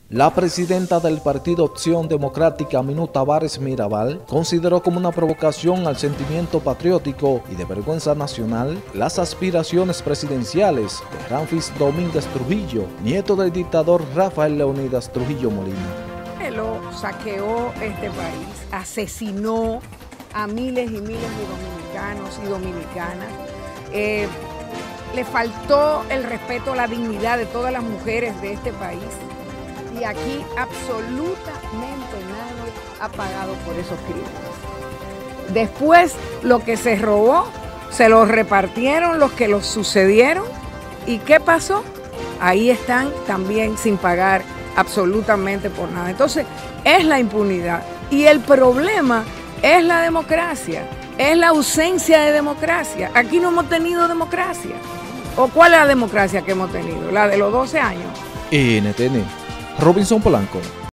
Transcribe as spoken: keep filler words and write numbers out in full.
La presidenta del Partido Opción Democrática, Minú Tavares Mirabal, consideró como una provocación al sentimiento patriótico y de vergüenza nacional las aspiraciones presidenciales de Ramfis Domínguez Trujillo, nieto del dictador Rafael Leónidas Trujillo Molina. Lo saqueó este país, asesinó a miles y miles de dominicanos y dominicanas. Eh, le faltó el respeto a la dignidad de todas las mujeres de este país. Y aquí absolutamente nadie ha pagado por esos crímenes. Después, lo que se robó, se lo repartieron los que los sucedieron. ¿Y qué pasó? Ahí están también sin pagar absolutamente por nada. Entonces, es la impunidad. Y el problema es la democracia, es la ausencia de democracia. Aquí no hemos tenido democracia. ¿O cuál es la democracia que hemos tenido? ¿La de los doce años? N T N, Robinson Polanco.